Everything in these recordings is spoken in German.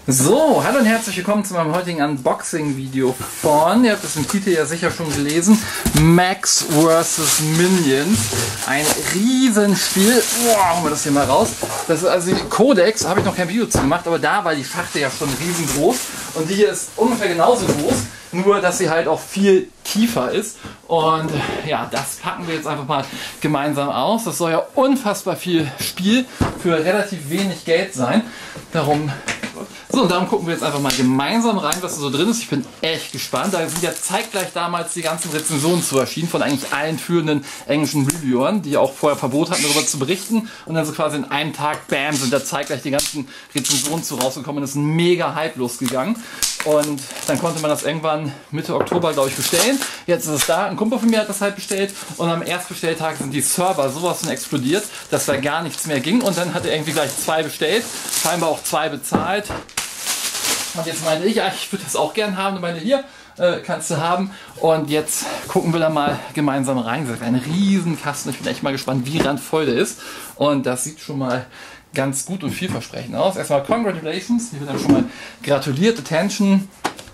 So, hallo und herzlich willkommen zu meinem heutigen Unboxing-Video von, ihr habt es im Titel ja sicher schon gelesen, Max vs. Minions. Ein Riesenspiel. Boah, holen wir das hier mal raus. Das ist also die Codex, habe ich noch kein Video zu gemacht, aber da war die Schachtel ja schon riesengroß. Und die hier ist ungefähr genauso groß, nur dass sie halt auch viel tiefer ist. Und ja, das packen wir jetzt einfach mal gemeinsam aus. Das soll ja unfassbar viel Spiel für relativ wenig Geld sein. So, und darum gucken wir jetzt einfach mal gemeinsam rein, was da so drin ist. Ich bin echt gespannt. Da sind ja zeitgleich damals die ganzen Rezensionen zu erschienen von eigentlich allen führenden englischen Reviewern, die ja auch vorher Verbot hatten, darüber zu berichten. Und dann so quasi in einem Tag, bam, sind da zeitgleich die ganzen Rezensionen zu rausgekommen. Und es ist ein mega Hype losgegangen. Und dann konnte man das irgendwann Mitte Oktober, glaube ich, bestellen. Jetzt ist es da. Ein Kumpel von mir hat das halt bestellt. Und am Erstbestelltag sind die Server sowas von explodiert, dass da gar nichts mehr ging. Und dann hat er irgendwie gleich 2 bestellt. Scheinbar auch 2 bezahlt. Und jetzt meinte ich, ja, ich würde das auch gern haben. Und meine, hier, kannst du haben. Und jetzt gucken wir da mal gemeinsam rein. Das ist ein riesen Kasten. Ich bin echt mal gespannt, wie randvoll der ist. Und das sieht schon mal ganz gut und vielversprechend aus. Erstmal Congratulations. Hier wird dann schon mal gratuliert. Attention.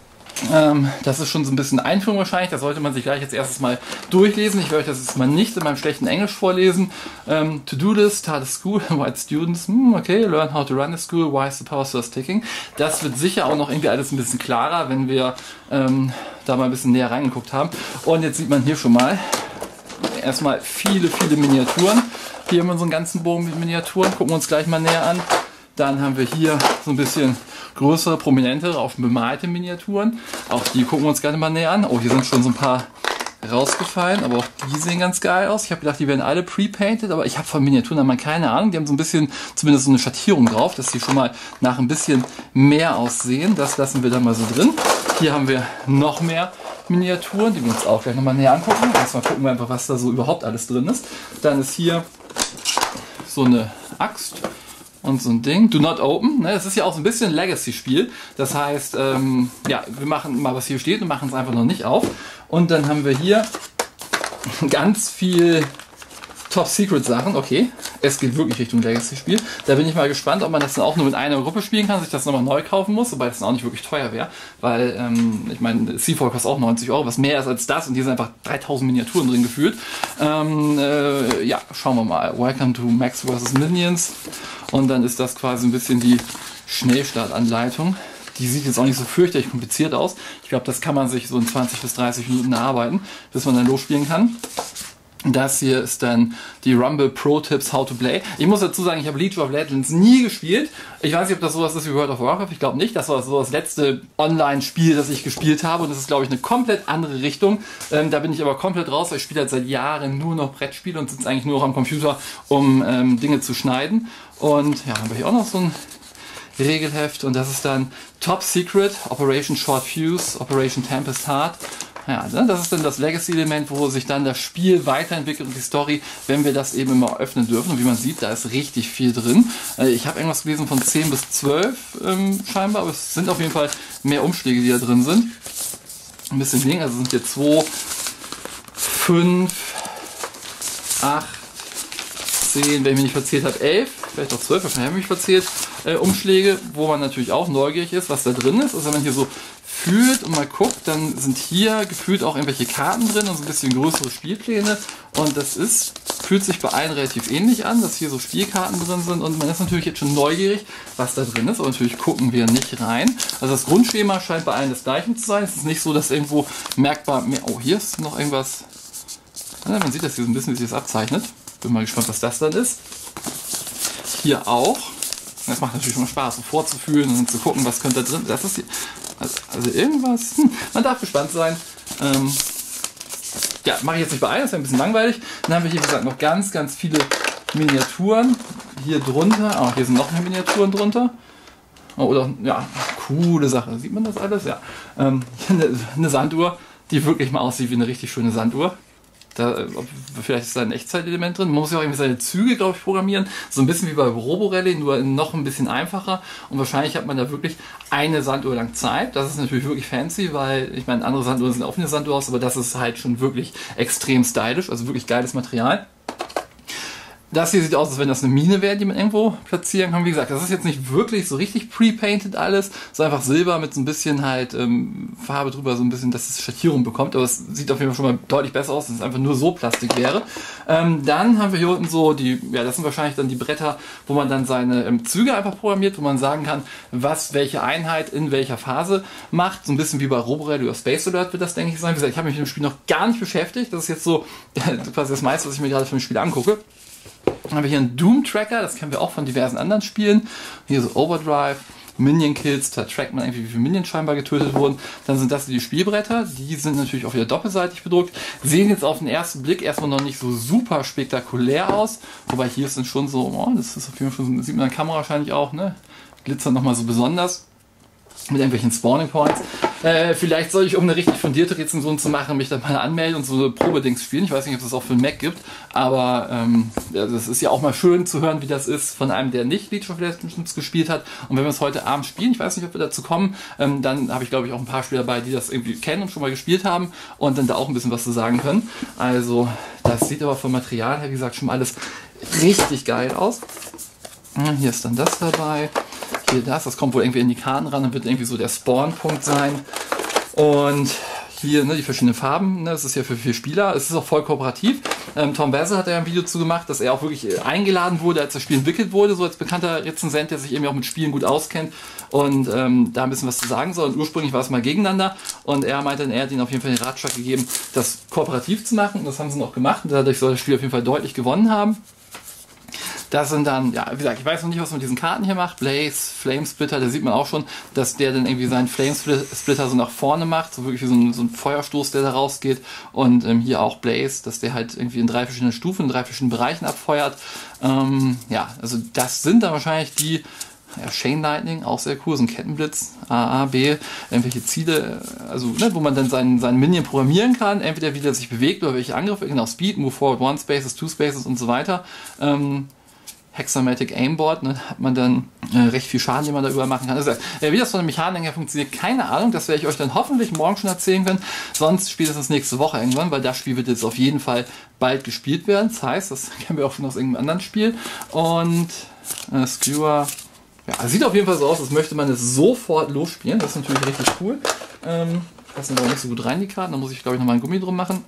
Das ist schon so ein bisschen Einführung wahrscheinlich. Das sollte man sich gleich als erstes mal durchlesen. Ich werde euch das jetzt mal nicht in meinem schlechten Englisch vorlesen. To-do list, start a school, white students, okay, learn how to run a school, why is the power source ticking. Das wird sicher auch noch irgendwie alles ein bisschen klarer, wenn wir da mal ein bisschen näher reingeguckt haben. Und jetzt sieht man hier schon mal erstmal viele Miniaturen. Hier haben wir so einen ganzen Bogen mit Miniaturen. Gucken wir uns gleich mal näher an. Dann haben wir hier so ein bisschen größere, prominentere, auch schon bemalte Miniaturen. Auch die gucken wir uns gerne mal näher an. Oh, hier sind schon so ein paar rausgefallen, aber auch die sehen ganz geil aus. Ich habe gedacht, die werden alle pre-painted, aber ich habe von Miniaturen mal keine Ahnung. Die haben so ein bisschen, zumindest so eine Schattierung drauf, dass die schon mal nach ein bisschen mehr aussehen. Das lassen wir dann mal so drin. Hier haben wir noch mehr Miniaturen, die wir uns auch gleich nochmal näher angucken. Erstmal gucken wir einfach, was da so überhaupt alles drin ist. Dann ist hier so eine Axt. Und so ein Ding, do not open, ne? Das ist ja auch so ein bisschen ein Legacy-Spiel. Das heißt, ja, wir machen mal, was hier steht und machen es einfach noch nicht auf. Und dann haben wir hier ganz viel Top-Secret-Sachen. Okay, es geht wirklich Richtung Legacy-Spiel. Da bin ich mal gespannt, ob man das dann auch nur mit einer Gruppe spielen kann, sich das nochmal neu kaufen muss, wobei das dann auch nicht wirklich teuer wäre. Weil, ich meine, Seafall kostet auch 90 Euro, was mehr ist als das. Und hier sind einfach 3000 Miniaturen drin gefühlt. Ja, schauen wir mal. Welcome to Max vs. Minions. Und dann ist das quasi ein bisschen die Schnellstartanleitung. Die sieht jetzt auch nicht so fürchterlich kompliziert aus. Ich glaube, das kann man sich so in 20 bis 30 Minuten erarbeiten, bis man dann losspielen kann. Das hier ist dann die Rumble Pro Tips How to Play. Ich muss dazu sagen, ich habe League of Legends nie gespielt. Ich weiß nicht, ob das sowas ist wie World of Warcraft. Ich glaube nicht. Das war so das letzte Online-Spiel, das ich gespielt habe. Und das ist, glaube ich, eine komplett andere Richtung. Da bin ich aber komplett raus, weil ich spiele halt seit Jahren nur noch Brettspiele und sitze eigentlich nur noch am Computer, um Dinge zu schneiden. Und ja, haben wir hier auch noch so ein Regelheft. Und das ist dann Top Secret, Operation Short Fuse, Operation Tempest Heart. Ja, das ist dann das Legacy-Element, wo sich dann das Spiel weiterentwickelt und die Story, wenn wir das eben immer öffnen dürfen. Und wie man sieht, da ist richtig viel drin. Ich habe irgendwas gelesen von 10 bis 12 scheinbar, aber es sind auf jeden Fall mehr Umschläge, die da drin sind. Ein bisschen weniger, also sind hier 2, 5, 8, 10, wenn ich mich nicht verzählt habe, 11, vielleicht auch 12, wahrscheinlich habe ich mich verzählt, Umschläge, wo man natürlich auch neugierig ist, was da drin ist. Also wenn man hier so fühlt und mal guckt, dann sind hier gefühlt auch irgendwelche Karten drin und so ein bisschen größere Spielpläne. Und das fühlt sich bei allen relativ ähnlich an, dass hier so Spielkarten drin sind. Und man ist natürlich jetzt schon neugierig, was da drin ist. Aber natürlich gucken wir nicht rein. Also das Grundschema scheint bei allen das gleiche zu sein. Es ist nicht so, dass irgendwo merkbar mehr... Oh, hier ist noch irgendwas... Ja, man sieht das hier so ein bisschen, wie sich das abzeichnet. Bin mal gespannt, was das dann ist. Hier auch. Das macht natürlich immer Spaß, so vorzufühlen und zu gucken, was könnte da drin. Das ist hier, also irgendwas. Man darf gespannt sein. Ja, mache ich jetzt nicht bei allen, das ist ja ein bisschen langweilig. Dann haben wir hier, wie gesagt, noch ganz viele Miniaturen. Hier drunter, auch hier sind noch mehr Miniaturen drunter. Oh, oder, ja, coole Sache. Sieht man das alles? Ja. Hier eine Sanduhr, die wirklich mal aussieht wie eine richtig schöne Sanduhr. Vielleicht ist da ein Echtzeitelement drin. Man muss ja auch irgendwie seine Züge, glaube ich, programmieren. So ein bisschen wie bei Roborally, nur noch ein bisschen einfacher. Und wahrscheinlich hat man da wirklich eine Sanduhr lang Zeit. Das ist natürlich wirklich fancy, weil, ich meine, andere Sanduhren sind auch eine Sanduhr aus, aber das ist halt schon wirklich extrem stylisch, also wirklich geiles Material. Das hier sieht aus, als wenn das eine Mine wäre, die man irgendwo platzieren kann. Wie gesagt, das ist jetzt nicht wirklich so richtig pre-painted alles. Es ist einfach Silber mit so ein bisschen halt Farbe drüber, so ein bisschen, dass es Schattierung bekommt. Aber es sieht auf jeden Fall schon mal deutlich besser aus, als es einfach nur so Plastik wäre. Dann haben wir hier unten so die, ja, das sind wahrscheinlich dann die Bretter, wo man dann seine Züge einfach programmiert, wo man sagen kann, was welche Einheit in welcher Phase macht. So ein bisschen wie bei Roborel oder Space Alert wird das, denke ich, sein. Wie gesagt, ich habe mich mit dem Spiel noch gar nicht beschäftigt. Das ist jetzt so quasi das meiste, was ich mir gerade von dem Spiel angucke. Dann haben wir hier einen Doom-Tracker, das kennen wir auch von diversen anderen Spielen. Hier so Overdrive, Minion-Kills, da trackt man irgendwie, wie viele Minions scheinbar getötet wurden. Dann sind das die Spielbretter, die sind natürlich auch wieder doppelseitig bedruckt. Sehen jetzt auf den ersten Blick erstmal noch nicht so super spektakulär aus. Wobei hier ist dann schon so, oh, das ist auf jeden Fall schon, das sieht man in der Kamera wahrscheinlich auch, ne? Glitzert nochmal so besonders. Mit irgendwelchen Spawning Points. Vielleicht soll ich, um eine richtig fundierte Rezension zu machen, mich dann mal anmelden und so eine Probedings spielen. Ich weiß nicht, ob es das auch für den Mac gibt, aber ja, das ist ja auch mal schön zu hören, wie das ist von einem, der nicht League of Legends gespielt hat. Und wenn wir es heute Abend spielen, ich weiß nicht, ob wir dazu kommen, dann habe ich, glaube ich, auch ein paar Spieler dabei, die das irgendwie kennen und schon mal gespielt haben und dann da auch ein bisschen was zu sagen können. Also das sieht aber vom Material her, wie gesagt, schon mal alles richtig geil aus. Hier ist dann das dabei. Hier das kommt wohl irgendwie in die Karten ran und wird irgendwie so der Spawn-Punkt sein. Und hier ne, die verschiedenen Farben, ne, das ist ja für 4 Spieler, es ist auch voll kooperativ. Tom Basil hat ja ein Video zu gemacht, dass er auch wirklich eingeladen wurde, als das Spiel entwickelt wurde, so als bekannter Rezensent, der sich eben auch mit Spielen gut auskennt und da ein bisschen was zu sagen soll. Und ursprünglich war es mal gegeneinander und er meinte, er hat ihnen auf jeden Fall den Ratschlag gegeben, das kooperativ zu machen. Und das haben sie noch gemacht und dadurch soll das Spiel auf jeden Fall deutlich gewonnen haben. Das sind dann, ja, wie gesagt, ich weiß noch nicht, was man mit diesen Karten hier macht. Blaze, Flamesplitter, da sieht man auch schon, dass der dann irgendwie seinen Flamesplitter so nach vorne macht, so wirklich wie so ein Feuerstoß, der da rausgeht. Und hier auch Blaze, dass der halt irgendwie in 3 verschiedenen Stufen, in 3 verschiedenen Bereichen abfeuert. Ja, also das sind dann wahrscheinlich die, ja, Chain Lightning, auch sehr cool, so ein Kettenblitz, A, B, irgendwelche Ziele, also ne, wo man dann seinen Minion programmieren kann, entweder wie der sich bewegt oder welche Angriffe, genau, Speed, Move Forward, 1 Spaces, 2 Spaces und so weiter. Hexamatic Aimboard, ne, hat man dann recht viel Schaden, den man da überall machen kann. Also, wie das von der Mechanik her funktioniert, keine Ahnung, das werde ich euch dann hoffentlich morgen schon erzählen können, sonst spätestens nächste Woche irgendwann, weil das Spiel wird jetzt auf jeden Fall bald gespielt werden, das heißt, das kennen wir auch schon aus irgendeinem anderen Spiel und Skewer, ja, sieht auf jeden Fall so aus, als möchte man es sofort losspielen, das ist natürlich richtig cool. Passen aber nicht so gut rein, die Karten, da muss ich glaube ich nochmal ein Gummi drum machen.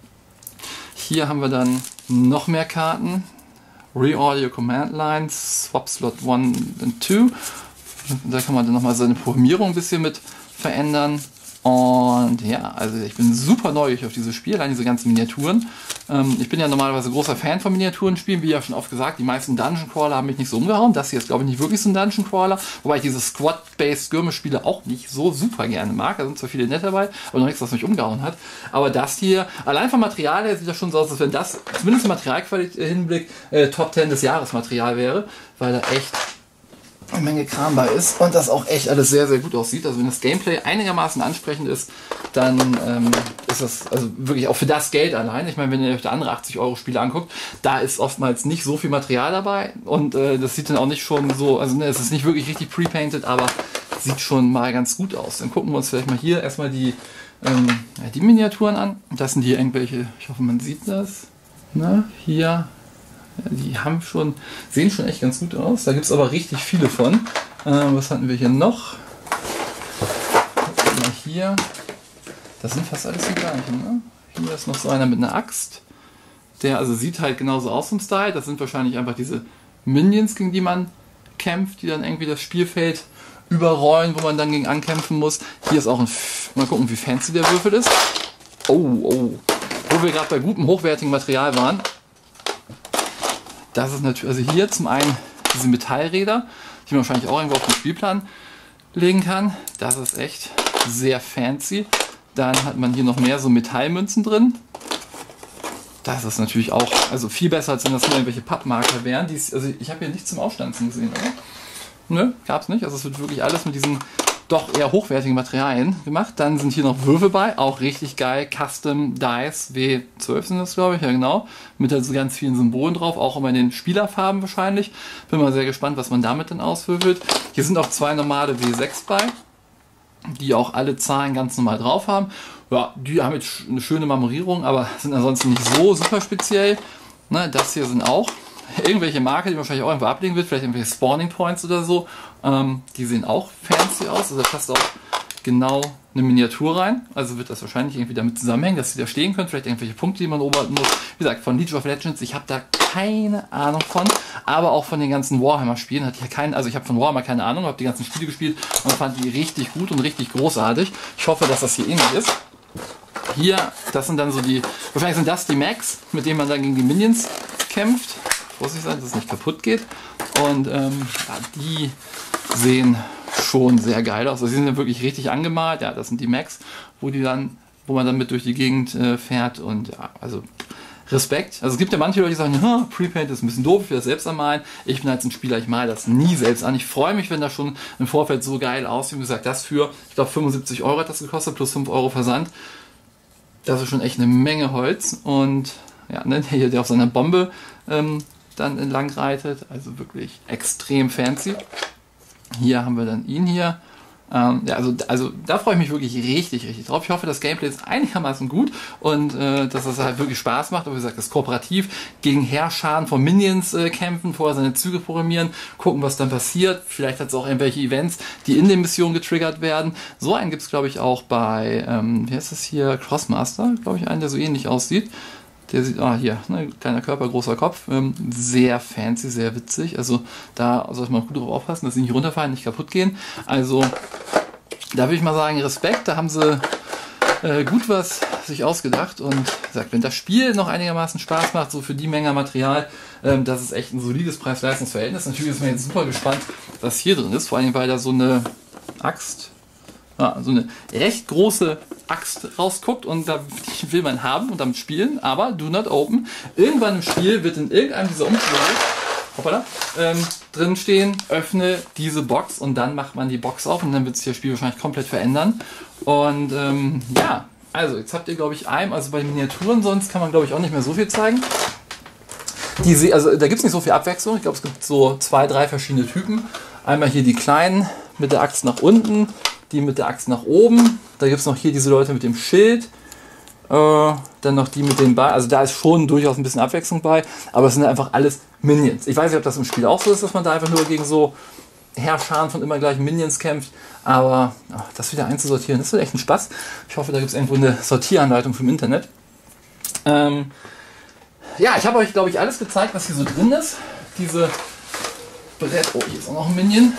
Hier haben wir dann noch mehr Karten. Reorder your Command Lines, Swap Slot 1 und 2. Da kann man dann nochmal seine Programmierung ein bisschen mit verändern. Und ja, also ich bin super neugierig auf dieses Spiel, allein diese ganzen Miniaturen. Ich bin ja normalerweise großer Fan von Miniaturenspielen, wie ja schon oft gesagt, die meisten Dungeon Crawler haben mich nicht so umgehauen. Das hier ist glaube ich nicht wirklich so ein Dungeon Crawler, wobei ich diese Squad-Based Skirmish-Spiele auch nicht so super gerne mag. Da sind zwar viele nett dabei, aber noch nichts, was mich umgehauen hat. Aber das hier, allein vom Material her sieht das schon so aus, als wenn das zumindest im Materialqualität Hinblick Top 10 des Jahres Material wäre, weil da echt eine Menge Kram bei ist und das auch echt alles sehr, sehr gut aussieht. Also wenn das Gameplay einigermaßen ansprechend ist, dann ist das also wirklich auch für das Geld allein. Ich meine, wenn ihr euch da andere 80€ Spiele anguckt, da ist oftmals nicht so viel Material dabei und das sieht dann auch nicht schon so, also ne, es ist nicht wirklich richtig pre-painted, aber sieht schon mal ganz gut aus. Dann gucken wir uns vielleicht mal hier erstmal die Miniaturen an. Das sind hier irgendwelche, ich hoffe man sieht das, na, hier. Die haben schon, sehen schon echt ganz gut aus. Da gibt es aber richtig viele von. Was hatten wir hier noch? Hier. Das sind fast alles die gleichen. Ne? Hier ist noch so einer mit einer Axt. Der also sieht halt genauso aus vom Style. Das sind wahrscheinlich einfach diese Minions, gegen die man kämpft, die dann irgendwie das Spielfeld überrollen, wo man dann gegen ankämpfen muss. Hier ist auch ein, mal gucken, wie fancy der Würfel ist. Oh. Wo wir gerade bei gutem, hochwertigem Material waren. Das ist natürlich, also hier zum einen diese Metallräder, die man wahrscheinlich auch irgendwo auf den Spielplan legen kann. Das ist echt sehr fancy. Dann hat man hier noch mehr so Metallmünzen drin. Das ist natürlich auch, also viel besser, als wenn das nur irgendwelche Pappmarker wären. Also ich habe hier nichts zum Aufstanzen gesehen, oder? Nö, gab's nicht. Also es wird wirklich alles mit diesen doch eher hochwertigen Materialien gemacht. Dann sind hier noch Würfel bei, auch richtig geil. Custom Dice W12 sind das, glaube ich, ja genau. Mit so ganz vielen Symbolen drauf, auch immer in den Spielerfarben wahrscheinlich. Bin mal sehr gespannt, was man damit dann auswürfelt. Hier sind auch 2 normale W6 bei, die auch alle Zahlen ganz normal drauf haben. Ja, die haben jetzt eine schöne Marmorierung, aber sind ansonsten nicht so super speziell. Ne, das hier sind auch irgendwelche Marker, die man wahrscheinlich auch irgendwo ablegen wird, vielleicht irgendwelche Spawning Points oder so. Die sehen auch fancy aus, also da passt auch genau eine Miniatur rein, also wird das wahrscheinlich irgendwie damit zusammenhängen, dass sie da stehen können, vielleicht irgendwelche Punkte, die man beobachten muss. Wie gesagt, von League of Legends, ich habe da keine Ahnung von, aber auch von den ganzen Warhammer-Spielen hatte ich ja keine, also ich habe von Warhammer keine Ahnung, habe die ganzen Spiele gespielt und fand die richtig gut und richtig großartig. Ich hoffe, dass das hier ähnlich ist. Hier, das sind dann so die, wahrscheinlich sind das die Max, mit denen man dann gegen die Minions kämpft. Vorsichtig sein, dass es nicht kaputt geht. Und ja, die sehen schon sehr geil aus. Also sie sind ja wirklich richtig angemalt. Ja, das sind die Max, wo man dann mit durch die Gegend fährt. Und ja, also Respekt. Also es gibt ja manche Leute, die sagen, Prepaint ist ein bisschen doof, ich will das selbst anmalen. Ich bin halt ein Spieler, ich male das nie selbst an. Ich freue mich, wenn das schon im Vorfeld so geil aussieht. Wie gesagt, das für, ich glaube 75 € hat das gekostet, plus 5 € Versand. Das ist schon echt eine Menge Holz. Und ja, ne, der auf seiner Bombe dann entlang reitet. Also wirklich extrem fancy. Hier haben wir dann ihn hier. Ja, also da freue ich mich wirklich richtig drauf. Ich hoffe, das Gameplay ist einigermaßen gut und dass es halt wirklich Spaß macht. Aber wie gesagt, das ist kooperativ gegen Heerscharen von Minions kämpfen, vorher seine Züge programmieren, gucken, was dann passiert. Vielleicht hat es auch irgendwelche Events, die in den Missionen getriggert werden. So einen gibt es, glaube ich, auch bei, wie heißt das hier, Crossmaster, glaube ich, einen, der so ähnlich aussieht. Der sieht, hier, ne, kleiner Körper, großer Kopf, sehr fancy, sehr witzig. Also da sollte man gut drauf aufpassen, dass sie nicht runterfallen, nicht kaputt gehen. Also da würde ich mal sagen, Respekt, da haben sie gut was sich ausgedacht. Und wie gesagt, wenn das Spiel noch einigermaßen Spaß macht, so für die Menge Material, das ist echt ein solides Preis-Leistungs-Verhältnis. Natürlich ist man jetzt super gespannt, was hier drin ist, vor allem weil da so eine Axt, so eine recht große Axt rausguckt und da will man haben und damit spielen, aber do not open. Irgendwann im Spiel wird in irgendeinem dieser Umschläge drin stehen, öffne diese Box und dann macht man die Box auf und dann wird sich das Spiel wahrscheinlich komplett verändern. Und ja, also jetzt habt ihr, glaube ich, also bei den Miniaturen sonst kann man, glaube ich, auch nicht mehr so viel zeigen. Also da gibt es nicht so viel Abwechslung. Ich glaube, es gibt so 2, 3 verschiedene Typen. Einmal hier die kleinen mit der Axt nach unten, die mit der Axt nach oben. Da gibt es noch hier diese Leute mit dem Schild. Dann noch die mit den Beinen. Also da ist schon durchaus ein bisschen Abwechslung bei. Aber es sind einfach alles Minions. Ich weiß nicht, ob das im Spiel auch so ist, dass man da einfach nur gegen so Heerscharen von immer gleichen Minions kämpft. Aber das wieder einzusortieren, das wird echt ein Spaß. Ich hoffe, da gibt es irgendwo eine Sortieranleitung vom Internet. Ja, ich habe euch, glaube ich, alles gezeigt, was hier so drin ist. Diese Brett. Oh, hier ist auch noch ein Minion.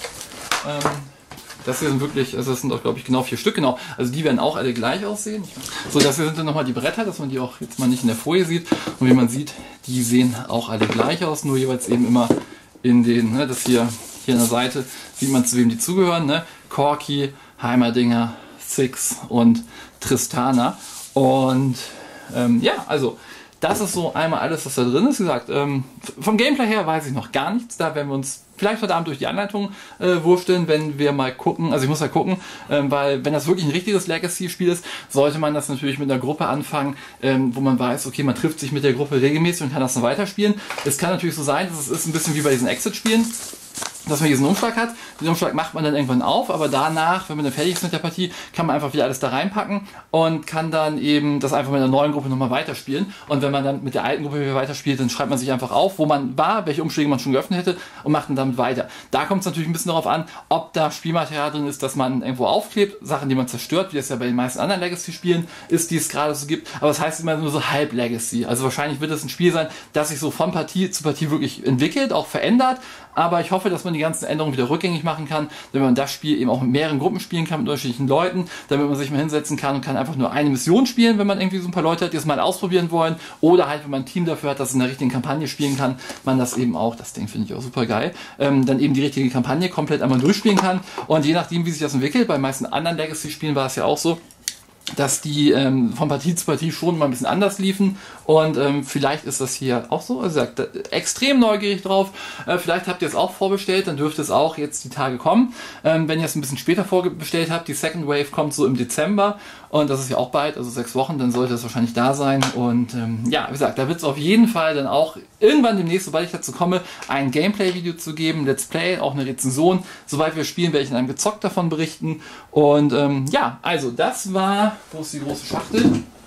Das hier sind wirklich, also das sind auch, glaube ich, genau 4 Stück, genau. Also die werden auch alle gleich aussehen. So, das hier sind dann nochmal die Bretter, dass man die auch jetzt mal nicht in der Folie sieht. Und wie man sieht, die sehen auch alle gleich aus, nur jeweils eben immer in den, ne, das hier an der Seite sieht man, zu wem die zugehören, ne? Corki, Heimerdinger, Six und Tristana. Und ja, also das ist so einmal alles, was da drin ist. Wie gesagt, vom Gameplay her weiß ich noch gar nichts. Da werden wir uns vielleicht heute Abend durch die Anleitung wursteln, wenn wir mal gucken. Also ich muss mal gucken, weil wenn das wirklich ein richtiges Legacy-Spiel ist, sollte man das natürlich mit einer Gruppe anfangen, wo man weiß, okay, man trifft sich mit der Gruppe regelmäßig und kann das dann weiterspielen. Es kann natürlich so sein, dass es ist ein bisschen wie bei diesen Exit-Spielen, dass man diesen Umschlag hat. Den Umschlag macht man dann irgendwann auf, aber danach, wenn man dann fertig ist mit der Partie, kann man einfach wieder alles da reinpacken und kann dann eben das einfach mit einer neuen Gruppe nochmal weiterspielen. Und wenn man dann mit der alten Gruppe wieder weiterspielt, dann schreibt man sich einfach auf, wo man war, welche Umschläge man schon geöffnet hätte und macht dann damit weiter. Da kommt es natürlich ein bisschen darauf an, ob da Spielmaterial drin ist, das man irgendwo aufklebt, Sachen, die man zerstört, wie das ja bei den meisten anderen Legacy-Spielen ist, die es gerade so gibt. Aber das heißt immer nur so halb Legacy. Also wahrscheinlich wird es ein Spiel sein, das sich so von Partie zu Partie wirklich entwickelt, auch verändert. Aber ich hoffe, dass man die ganzen Änderungen wieder rückgängig machen kann, damit man das Spiel eben auch mit mehreren Gruppen spielen kann, mit unterschiedlichen Leuten, damit man sich mal hinsetzen kann und kann einfach nur eine Mission spielen, wenn man irgendwie so ein paar Leute hat, die es mal ausprobieren wollen. Oder halt, wenn man ein Team dafür hat, das in der richtigen Kampagne spielen kann, man das eben auch, das Ding finde ich auch super geil, dann eben die richtige Kampagne komplett einmal durchspielen kann. Und je nachdem, wie sich das entwickelt, bei den meisten anderen Legacy-Spielen war es ja auch so, dass die von Partie zu Partie schon mal ein bisschen anders liefen und vielleicht ist das hier auch so. Also extrem neugierig drauf. Vielleicht habt ihr es auch vorbestellt, dann dürfte es auch jetzt die Tage kommen. Wenn ihr es ein bisschen später vorbestellt habt, die Second Wave kommt so im Dezember und das ist ja auch bald, also 6 Wochen, dann sollte es wahrscheinlich da sein. Und ja, wie gesagt, da wird es auf jeden Fall dann auch irgendwann demnächst, sobald ich dazu komme, ein Gameplay-Video zu geben, Let's Play, auch eine Rezension. Sobald wir spielen, werde ich in einem Gezockt davon berichten. Und ja, also das war, wo ist die große Schachtel?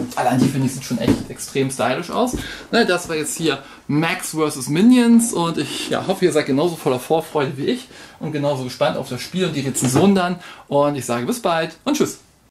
allein die finde ich sieht schon echt extrem stylisch aus. Ne, das war jetzt hier Max vs. Minions und ich hoffe, ihr seid genauso voller Vorfreude wie ich und genauso gespannt auf das Spiel und die Rezension dann. Und ich sage bis bald und tschüss.